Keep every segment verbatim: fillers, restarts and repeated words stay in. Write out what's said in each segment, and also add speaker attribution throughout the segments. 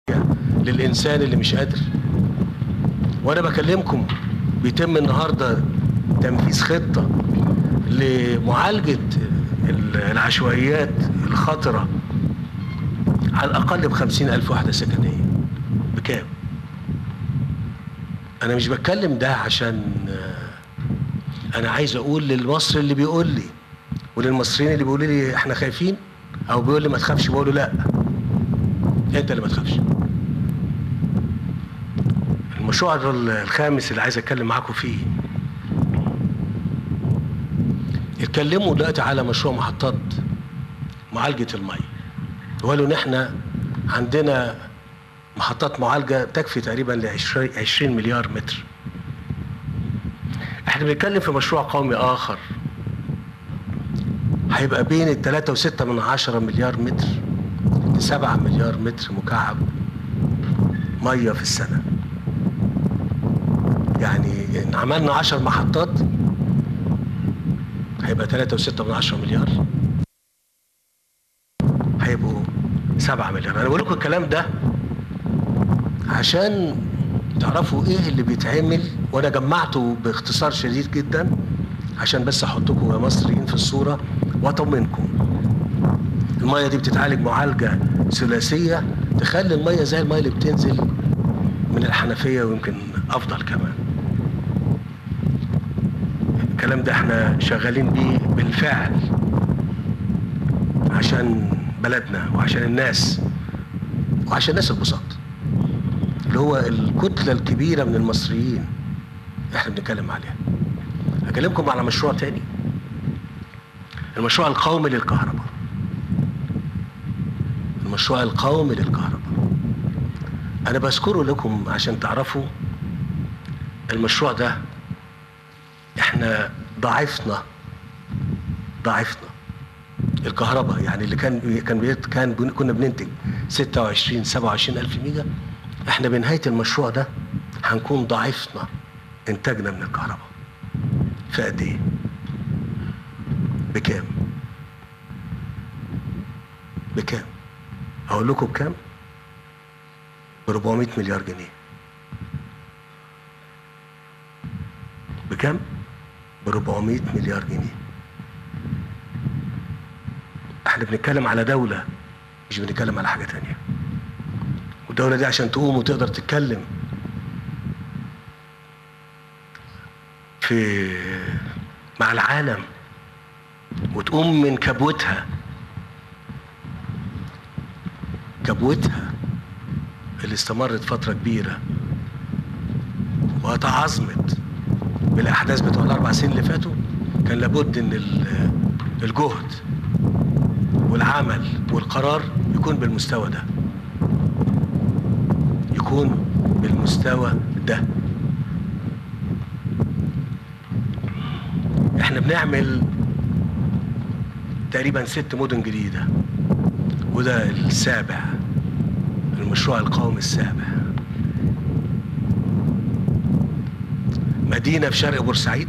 Speaker 1: للإنسان اللي مش قادر. وأنا بكلمكم بيتم النهاردة تنفيذ خطة لمعالجة العشوائيات الخطرة على الأقل بخمسين ألف وحدة سكنية. بكام؟ أنا مش بتكلم ده عشان أنا عايز أقول للمصري اللي بيقول لي وللمصريين اللي بيقولوا لي إحنا خايفين أو بيقول لي ما تخافش، بقول له لأ، أنت اللي ما تخافش. المشروع الخامس اللي عايز أتكلم معاكم فيه، اتكلموا دلوقتي على مشروع محطات معالجة المية، وقالوا إن إحنا عندنا محطات معالجة تكفي تقريبا ل عشرين مليار متر. احنا بنتكلم في مشروع قومي آخر هيبقى بين التلاتة وستة من عشرة مليار متر لسبعة مليار متر مكعب مية في السنة. يعني إن عملنا عشر محطات هيبقى تلاتة وستة من عشرة مليار، هيبقوا سبعة مليار. أنا بقول لكم الكلام ده عشان تعرفوا ايه اللي بيتعمل، وانا جمعته باختصار شديد جدا عشان بس احطكم يا مصريين في الصورة واطمنكم. المية دي بتتعالج معالجة ثلاثية تخلي المية زي المية اللي بتنزل من الحنفية ويمكن افضل كمان. الكلام ده احنا شغالين بيه بالفعل عشان بلدنا وعشان الناس وعشان الناس البساط اللي هو الكتلة الكبيرة من المصريين احنا بنتكلم عليها. هكلمكم على مشروع تاني، المشروع القومي للكهرباء. المشروع القومي للكهرباء انا بذكره لكم عشان تعرفوا المشروع ده احنا ضاعفنا ضاعفنا الكهرباء. يعني اللي كان كان كان كنا بننتج ستة وعشرين سبعة وعشرين ألف ميجا، احنا بنهاية المشروع ده هنكون ضاعفنا انتاجنا من الكهرباء. في قد ايه؟ بكام؟ بكام؟ اقول لكم بكام؟ ب أربعمية مليار جنيه. بكام؟ ب أربعمية مليار جنيه. احنا بنتكلم على دولة، مش بنتكلم على حاجة تانية. والدولة دي عشان تقوم وتقدر تتكلم في مع العالم وتقوم من كبوتها كبوتها اللي استمرت فترة كبيرة وتعظمت بالأحداث بتوع الأربع سنين اللي فاتوا، كان لابد إن الجهد والعمل والقرار يكون بالمستوى ده، يكون بالمستوى ده. احنا بنعمل تقريبا ست مدن جديدة، وده السابع، المشروع القومي السابع. مدينة في شرق بورسعيد،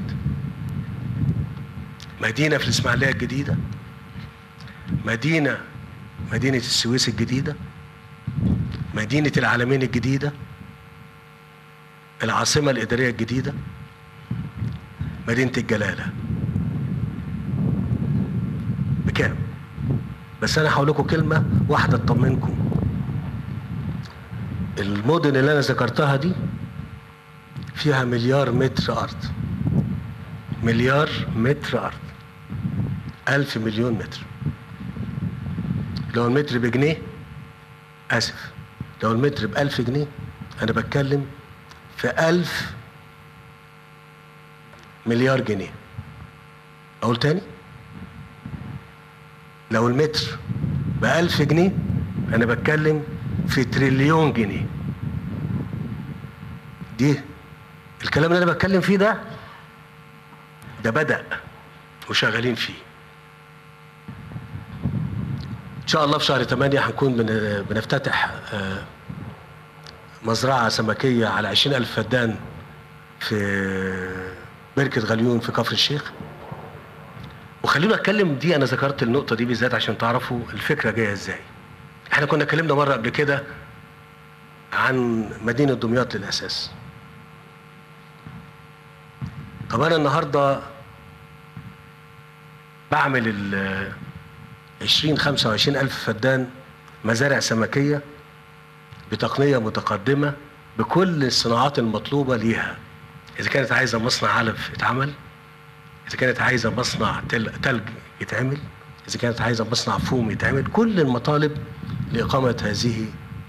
Speaker 1: مدينة في الإسماعيلية الجديدة، مدينة مدينة السويس الجديدة، مدينة العالمين الجديدة، العاصمة الإدارية الجديدة، مدينة الجلالة. بكام؟ بس أنا هقول لكم كلمة واحدة تطمنكم. المدن اللي أنا ذكرتها دي فيها مليار متر أرض، مليار متر أرض، ألف مليون متر. لو المتر بجنيه، آسف، لو المتر بألف جنيه أنا بتكلم في ألف مليار جنيه. أقول تاني، لو المتر بألف جنيه أنا بتكلم في تريليون جنيه. دي الكلام اللي أنا بتكلم فيه ده ده بدأ وشغالين فيه. إن شاء الله في شهر تمانية هنكون بنفتتح مزرعة سمكية على عشرين ألف فدان في بركة غليون في كفر الشيخ. وخلينا اتكلم دي، انا ذكرت النقطة دي بالذات عشان تعرفوا الفكرة جاية ازاي. احنا كنا اتكلمنا مرة قبل كده عن مدينة دمياط للأساس. طب أنا النهاردة بعمل ال عشرين خمسة وعشرين ألف فدان مزارع سمكية بتقنية متقدمة بكل الصناعات المطلوبة ليها. إذا كانت عايزة مصنع علف يتعمل، إذا كانت عايزة مصنع تلج يتعمل، إذا كانت عايزة مصنع فوم يتعمل، كل المطالب لإقامة هذه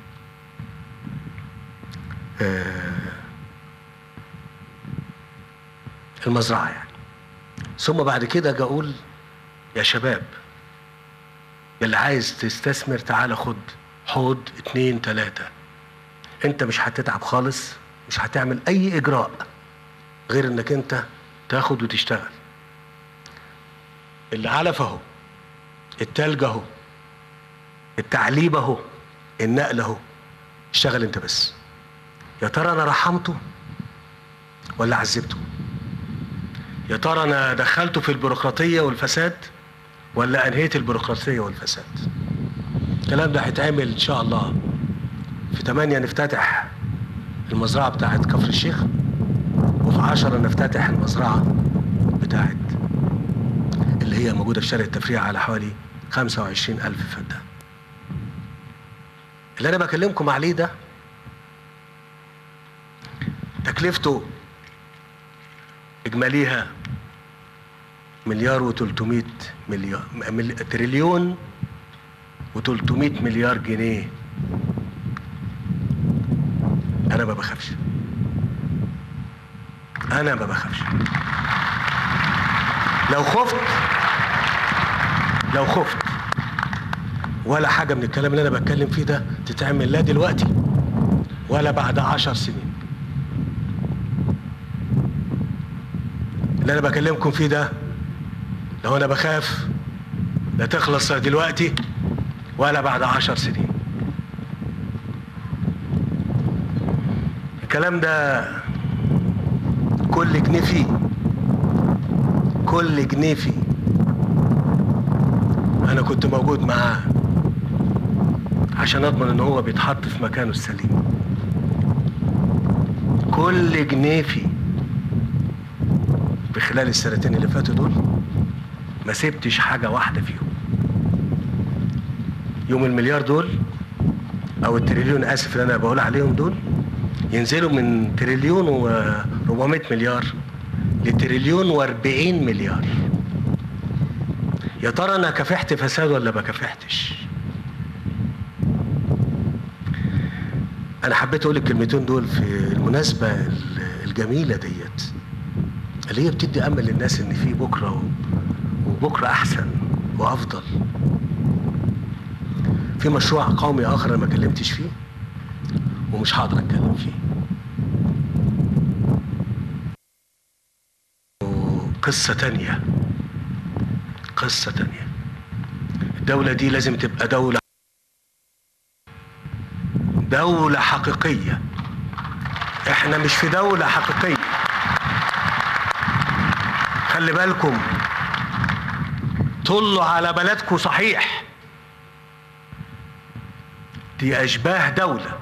Speaker 1: المزرعة يعني. ثم بعد كده أجي أقول يا شباب اللي عايز تستثمر تعالى خد حوض اتنين تلاتة، انت مش هتتعب خالص، مش هتعمل اي اجراء غير انك انت تاخد وتشتغل. العلف اهو، التلج اهو، التعليب اهو، النقل اهو، اشتغل انت بس. يا ترى انا رحمته ولا عذبته؟ يا ترى انا دخلته في البيروقراطية والفساد ولا انهيت البيروقراطية والفساد؟ الكلام ده هيتعمل ان شاء الله في تمانية نفتتح المزرعة بتاعت كفر الشيخ، وفي عشرة نفتتح المزرعة بتاعت اللي هي موجودة في شارع التفريع على حوالي خمسة وعشرين ألف فدان. اللي أنا بكلمكم عليه ده تكلفته إجماليها مليار وتلتمية مليار مل... تريليون وتلتمية مليار جنيه. أنا ما بخافش، أنا ما بخافش. لو خفت لو خفت ولا حاجة من الكلام اللي أنا بتكلم فيه ده تتعمل، لا دلوقتي ولا بعد عشر سنين. اللي أنا بكلمكم فيه ده لو أنا بخاف لا تخلص دلوقتي ولا بعد عشر سنين. الكلام ده كل جنيه فيه كل جنيه فيه انا كنت موجود معاه عشان اضمن ان هو بيتحط في مكانه السليم. كل جنيه فيه بخلال السنتين اللي فاتوا دول ما سبتش حاجة واحدة فيهم. يوم المليار دول او التريليون، اسف اللي انا بقول عليهم دول، ينزلوا من تريليون وربعمية مليار لتريليون واربعين مليار. يا ترى انا كافحت فساد ولا ما كافحتش؟ انا حبيت اقول الكلمتين دول في المناسبة الجميلة ديت اللي هي بتدي امل للناس ان في بكرة وبكرة احسن وافضل. في مشروع قومي اخر انا ما كلمتش فيه ومش هقدر اتكلم فيه، قصة تانية قصة تانية. الدولة دي لازم تبقى دولة دولة حقيقية. احنا مش في دولة حقيقية، خلي بالكم، طلوا على بلدكم صحيح، دي اشباه دولة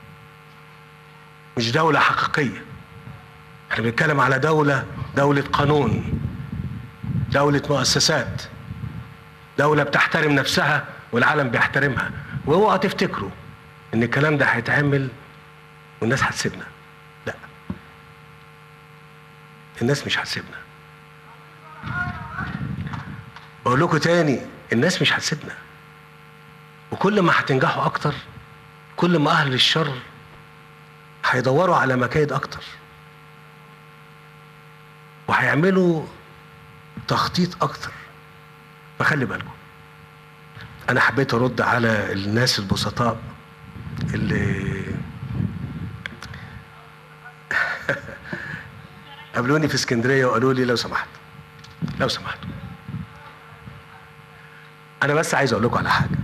Speaker 1: مش دولة حقيقية. احنا بنتكلم على دولة دولة قانون، دولة مؤسسات، دولة بتحترم نفسها والعالم بيحترمها. واوعوا تفتكروا ان الكلام ده هيتعمل والناس هتسيبنا، لا، الناس مش هتسيبنا. بقول لكم تاني، الناس مش هتسيبنا، وكل ما هتنجحوا اكتر كل ما اهل الشر هيدوروا على مكايد اكتر وهيعملوا تخطيط اكتر. فخلي بالكم. انا حبيت ارد على الناس البسطاء اللي قابلوني في اسكندريه وقالوا لي لو سمحت لو سمحت انا بس عايز اقول لكم على حاجه.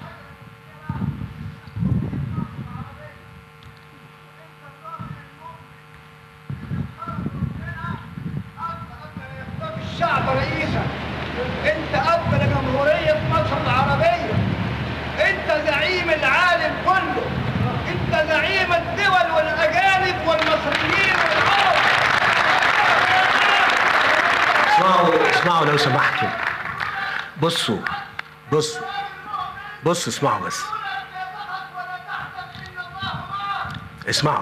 Speaker 2: الشعب رئيسا، انت اب لجمهوريه مصر العربيه، انت زعيم العالم كله، انت زعيم
Speaker 1: اسمعوا لو سمحتوا. بصوا بصوا بصوا اسمعوا بس. اسمعوا.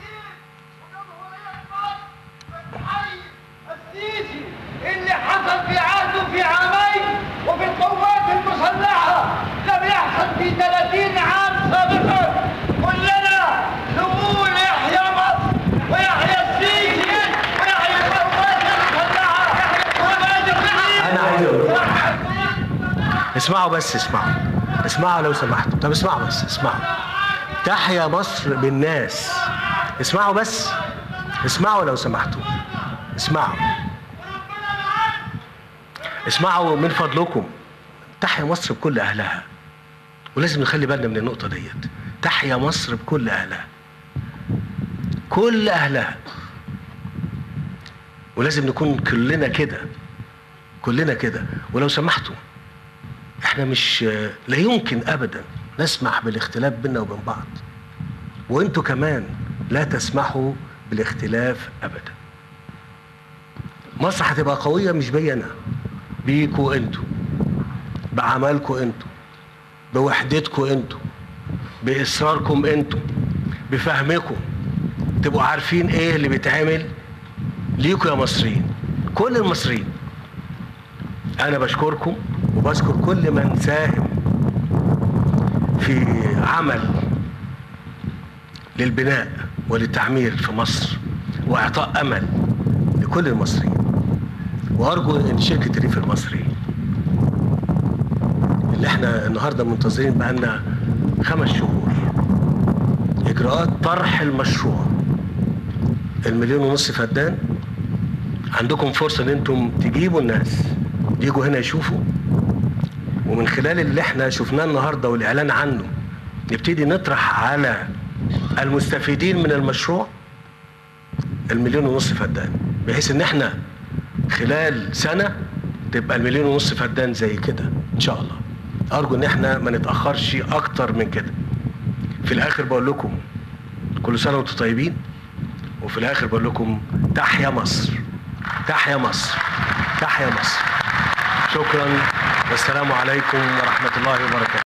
Speaker 2: السيسي اللي حصل في عهده في عامين وفي القوات المسلحة لم يحصل في ثلاثين عام سابقا. كلنا نقول يحيى مصر ويحيى السيسي ويحيى القوات المسلحة وماذا الرئيس.
Speaker 1: انا عايز اقول لكم حاجه. اسمعوا بس اسمعوا اسمعوا لو سمحتوا. طب اسمعوا بس اسمعوا. تحيا مصر بالناس. اسمعوا بس اسمعوا لو سمحتوا. اسمعوا اسمعوا من فضلكم. تحيا مصر بكل اهلها، ولازم نخلي بالنا من النقطه ديت. تحيا مصر بكل اهلها، كل اهلها، ولازم نكون كلنا كده، كلنا كده. ولو سمحتوا احنا مش لا يمكن ابدا نسمح بالاختلاف بيننا وبين بعض، وانتوا كمان لا تسمحوا بالاختلاف ابدا. مصر هتبقى قويه مش بيا انا، بيكوا انتوا، بعملكوا انتوا، بوحدتكوا انتوا، باصراركم انتوا، بفهمكم، تبقوا عارفين ايه اللي بيتعمل ليكوا يا مصريين، كل المصريين. انا بشكركم وبشكر كل من ساهم في عمل للبناء وللتعمير في مصر واعطاء امل لكل المصريين. وارجو ان شركه الريف المصري اللي احنا النهارده منتظرين بقالنا خمس شهور اجراءات طرح المشروع المليون ونص فدان، عندكم فرصه ان انتم تجيبوا الناس يجوا هنا يشوفوا، ومن خلال اللي احنا شفناه النهارده والاعلان عنه نبتدي نطرح على المستفيدين من المشروع المليون ونص فدان، بحيث ان احنا خلال سنه تبقى المليون ونص فدان زي كده ان شاء الله. ارجو ان احنا ما نتاخرش اكتر من كده. في الاخر بقول لكم كل سنه وانتم طيبين، وفي الاخر بقول لكم تحيا مصر، تحيا مصر، تحيا مصر. شكرا والسلام عليكم ورحمه الله وبركاته.